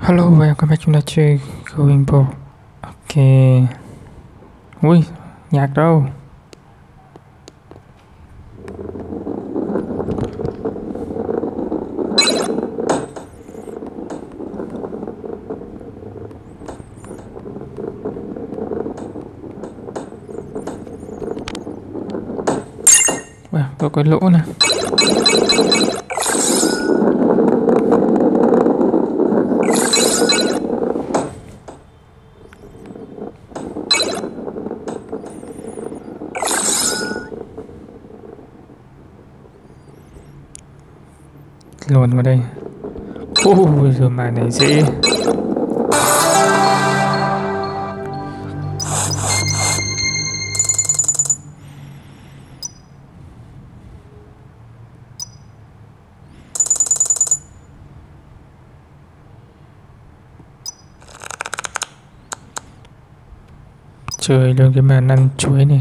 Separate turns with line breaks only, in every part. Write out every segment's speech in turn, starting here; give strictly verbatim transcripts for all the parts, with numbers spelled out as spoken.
Hello và các bạn chúng ta chơi Going Pro. Ok. Ui, nhạc đâu? Wow, có cái lỗ nè. Luồn vào đây. Ôi giờ màn này dễ. Chơi luôn cái màn ăn chuối này.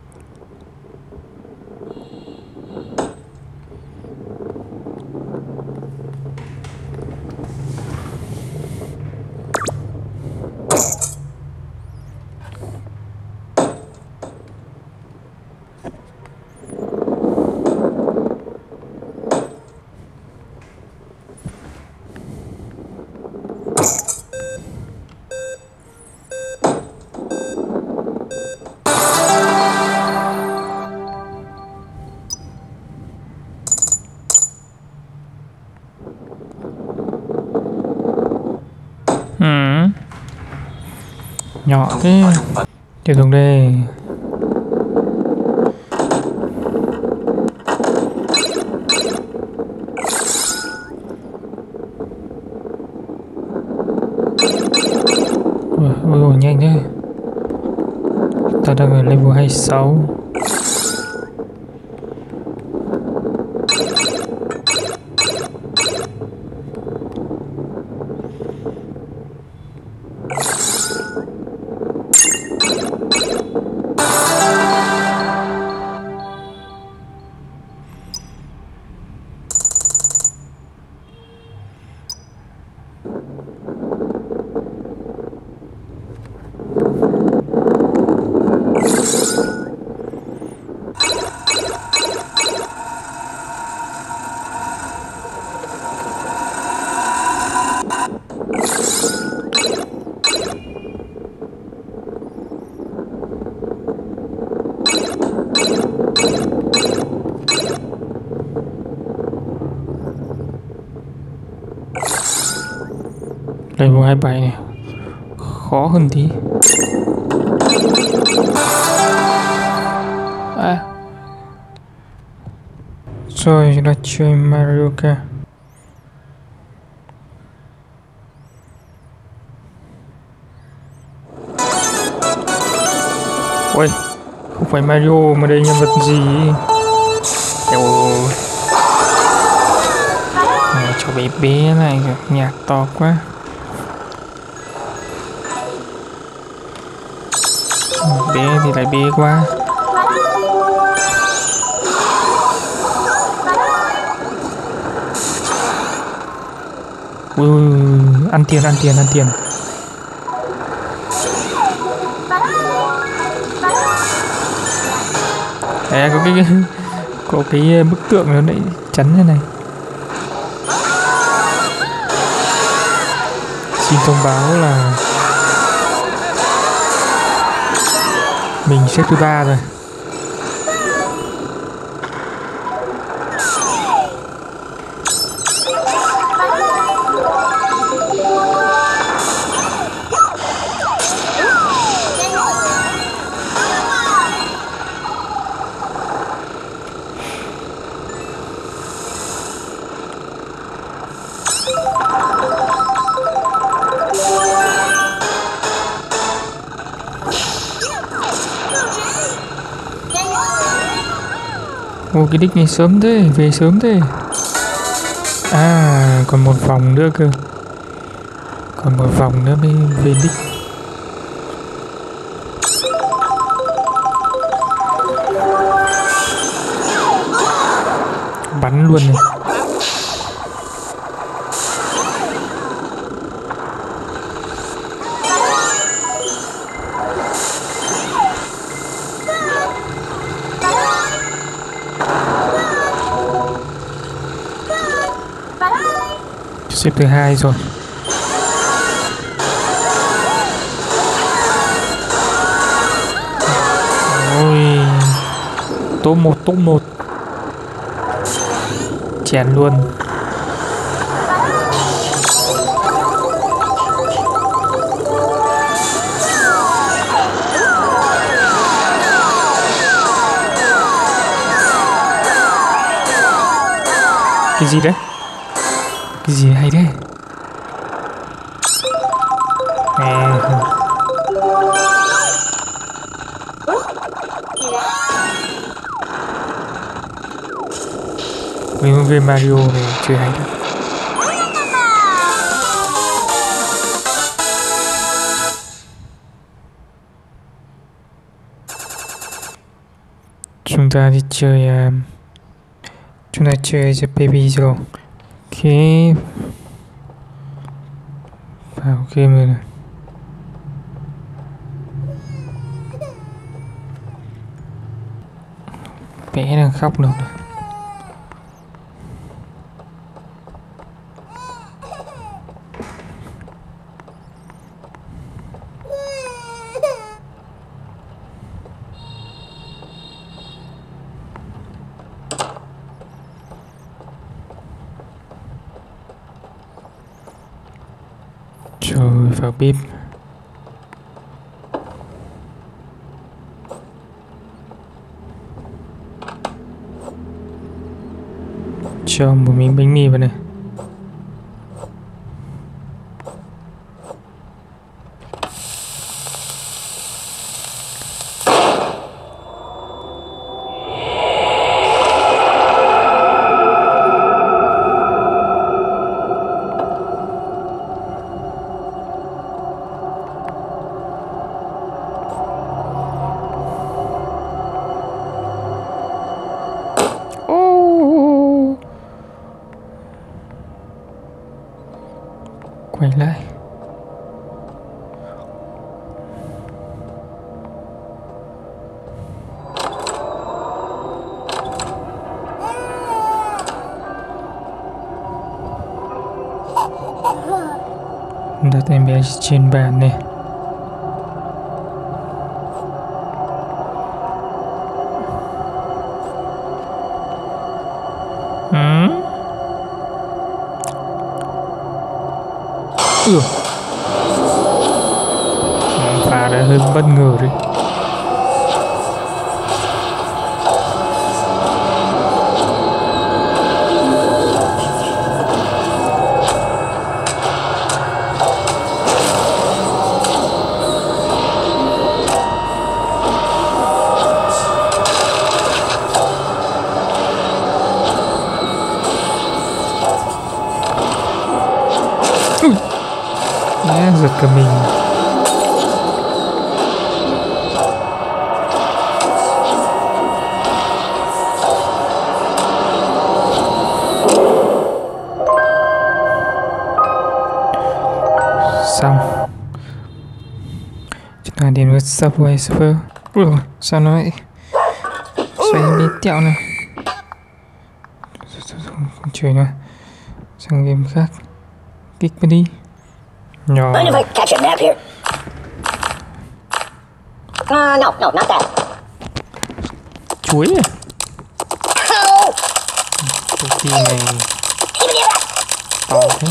Ừ. Nhỏ thế. Tiếp tục đây. Ôi ôi nhanh thế. Ta đang ở level hai mươi sáu. Level hai mươi bảy này khó hơn tí. À. Rồi chúng ta chơi Mario Kart. Ôi, không phải Mario mà đây nhân vật gì? Ôi, cho bé bé này nhạc to quá. Bé thì lại bé quá. Ui, ăn tiền ăn tiền ăn tiền. À, có cái có cái bức tượng nó lại chắn như này. Xin thông báo là mình xếp thứ ba rồi. Ô, cái đích này sớm thế, về sớm thế. À, còn một vòng nữa cơ. Còn một vòng nữa mới về đích. Bắn luôn này. Xếp thứ hai rồi. Ôi, top một top một chèn luôn. Cái gì đấy? Cái gì hay đấy? À, mấy con game Mario này chơi hay đấy. Chúng ta đi chơi uh, chúng ta chơi The Baby rồi. Ok, vào game rồi này. Bé đang khóc đâu này. Rồi vào bếp. Cho một miếng bánh mì vào này. Quay lại. Đặt em bé trên bàn này. Ừ. Ừ. Pha đã hơi bất ngờ đấy. Nhá, giật cả mình. Xong. Chúng ta đến với Subway Surfer. Ui, sao nó lại xoay bên tẹo này. Không chơi nữa. Sang game khác. Kích vào đi. No.
Mind if I catch a nap here? Uh, no, no, not that.
Chuối à?
Ow!
Cái gì này to thế?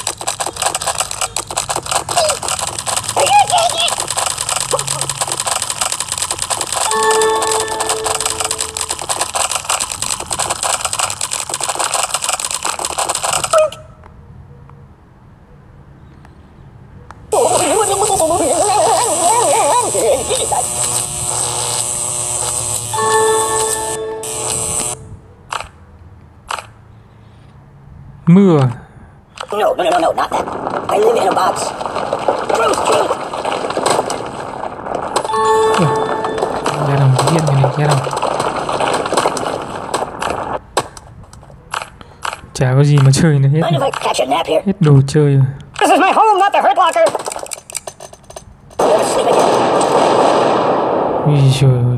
Mưa.
No, no, no, no, no, not that. I live in a box. Bruce King.
Ra đồng điện này này, ra đồng. Chả có gì mà chơi nữa hết.
Mind if I catch a nap here?
Hết đồ chơi rồi.
This is my home, not the Hurt Locker. Go to sleep again.
Ui trời ơi.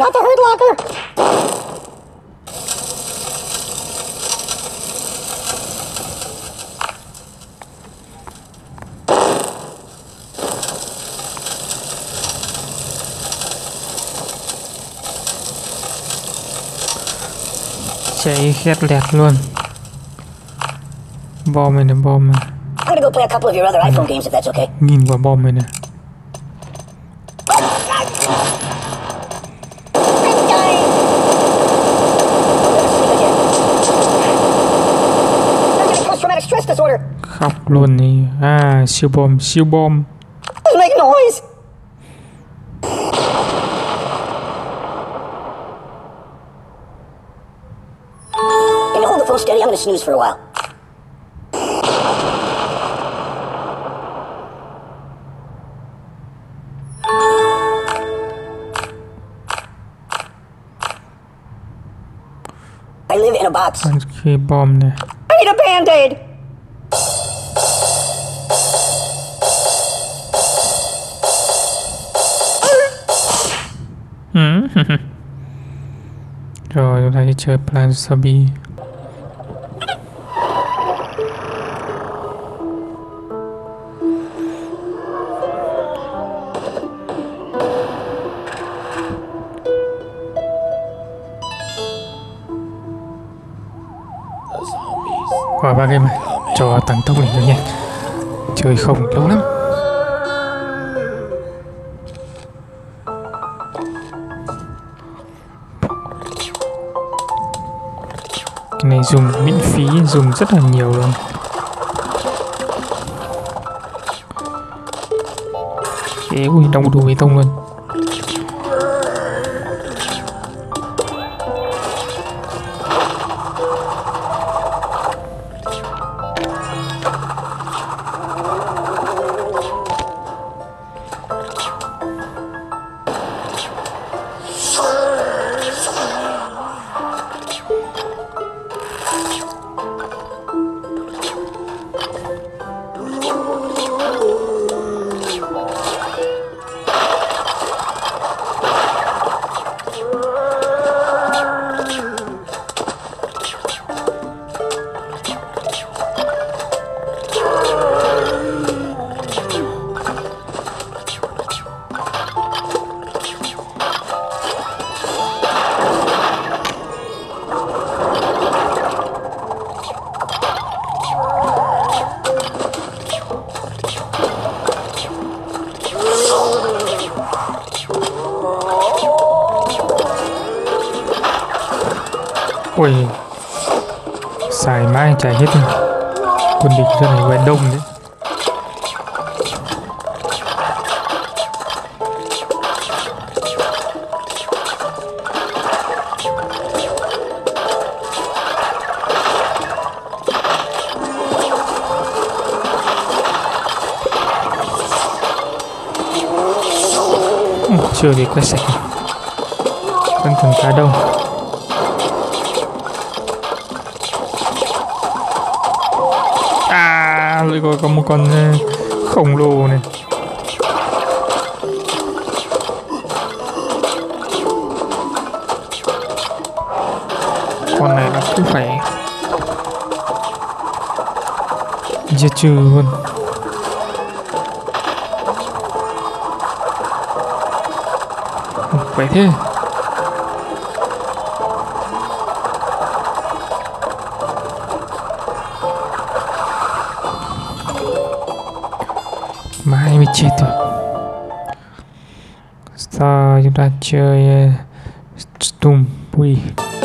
not the hurt locker.
Chạy khét lẹt luôn. Bom này nè, bom này.
I'm gonna go play a couple of your other iPhone games if that's okay.
Nhìn vào bom này nè.
Stress disorder.
Khóc luôn đi. À, siêu bom, siêu bom.
Doesn't make noise. Can you hold the phone steady? I'm gonna snooze for a while. I live in a box.
Cái bom này.
I need a band-aid.
Rồi chúng ta sẽ chơi Plan Zombie. Qua ba game này cho tăng tốc này nữa nha. Chơi không lâu lắm. Cái này dùng miễn phí, dùng rất là nhiều luôn. Ê, ui, đóng đủ bê tông luôn. Ui, xài mãi chạy hết rồi. Quân địch rất là quen đông đấy. Ừ, chưa bị quét sạch. Vẫn còn khá đông. À, rồi có, có một con uh, khổng lồ này. Con này nó cứ phải diệt trừ luôn. Vậy thế. Mãi mới chết được. Sau chúng ta chơi uh, Storm Ui.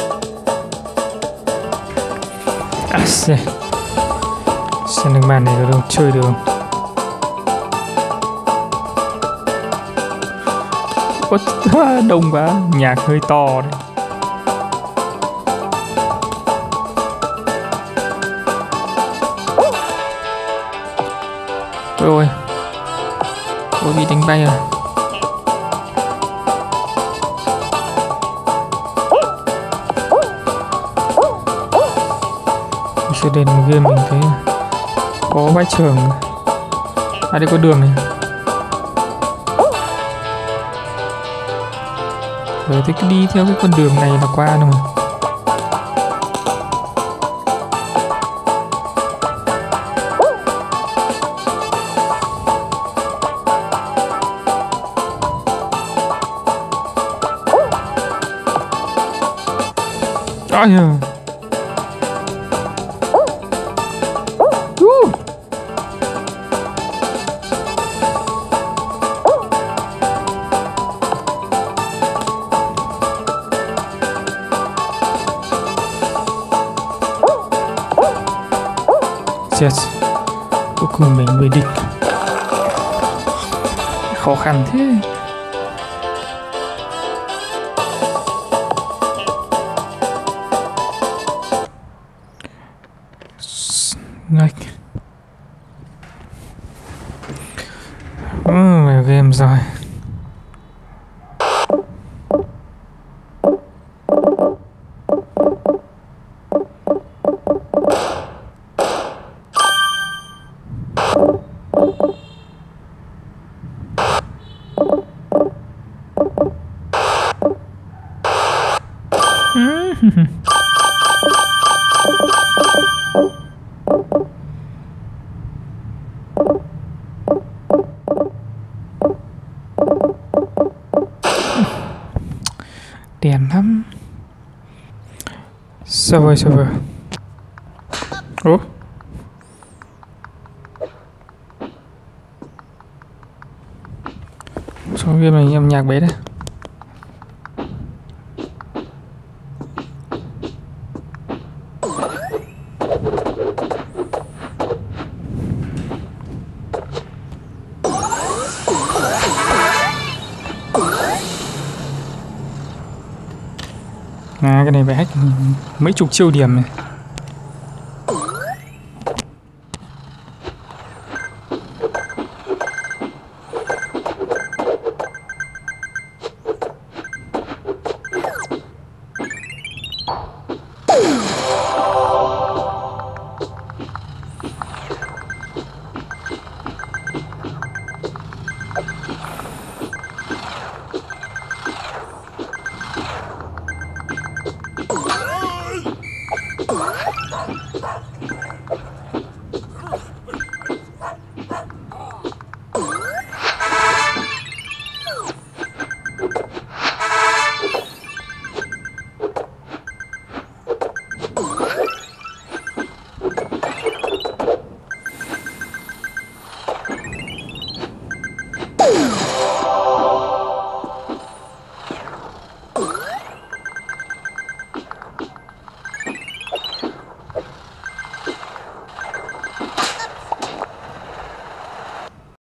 À xe xem được màn này có đâu chơi được không? Ôi, đông quá, nhạc hơi to đấy. Ôi ôi, tôi bị đánh bay rồi. Chưa đến một game mình thấy có vách trường. À đây có đường này. Ờ thế cứ đi theo cái con đường này là qua thôi mà. Ôi giời. Uh. Yes. Cuối cùng mình về đích. Khó khăn thế. Ngạch. Ừ, vào game rồi. Đèn lắm. Server server. Ủa? Sao game này âm nhạc bé đấy? À, cái này phải hack mấy chục triệu điểm này.